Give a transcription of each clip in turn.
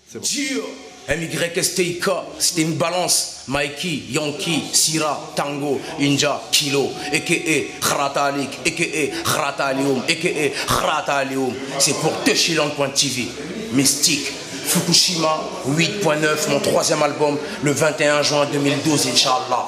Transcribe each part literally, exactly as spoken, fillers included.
C'est bon. M Y S T I K, c'était une balance. Mikey, Yankee, Sira, Tango, Inja, Kilo, a k a. Kharatalik, a k a. Kharatalium, a k a. Kharatalium. C'est pour Teshiland point T V. Mystique. Fukushima, huit point neuf, mon troisième album, le vingt et un juin deux mille douze, Inch'Allah.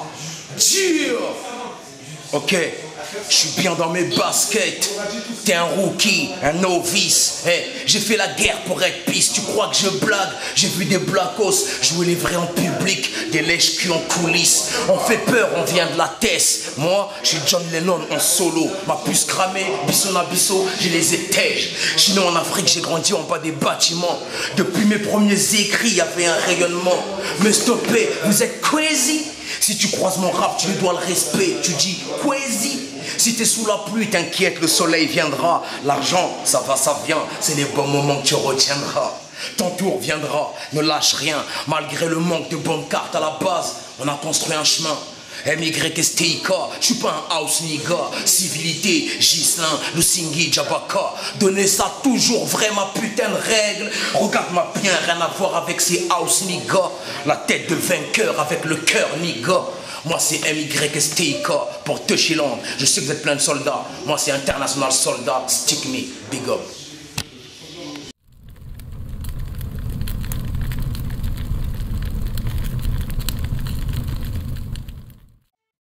Ok, je suis bien dans mes baskets. T'es un rookie, un novice. Hey, j'ai fait la guerre pour être pisse. Tu crois que je blague? J'ai vu des blackos jouer les vrais en public, des lèches-culs en coulisses. On fait peur, on vient de la Tess. Moi, je suis John Lennon en solo. Ma puce cramée, bisson à bisso, j'ai les étèges. Sinon en Afrique, j'ai grandi en bas des bâtiments. Depuis mes premiers écrits, il y avait un rayonnement. Me stopper, vous êtes crazy? Si tu croises mon rap, tu lui dois le respect. Tu dis crazy. Si t'es sous la pluie, t'inquiète, le soleil viendra. L'argent, ça va, ça vient. C'est les bons moments que tu retiendras. Ton tour viendra, ne lâche rien. Malgré le manque de bonnes cartes à la base, on a construit un chemin. M Y S T I K, je suis pas un house nigga. Civilité, Gislin, Lusingi, Jabaka. Donner ça toujours vrai, ma putain de règle. Regarde-moi bien, rien à voir avec ces house nigga. La tête de vainqueur avec le cœur nigga. Moi c'est M Y S T I K pour Teshiland. Je sais que vous êtes plein de soldats. Moi c'est international soldat. Stick me, big up.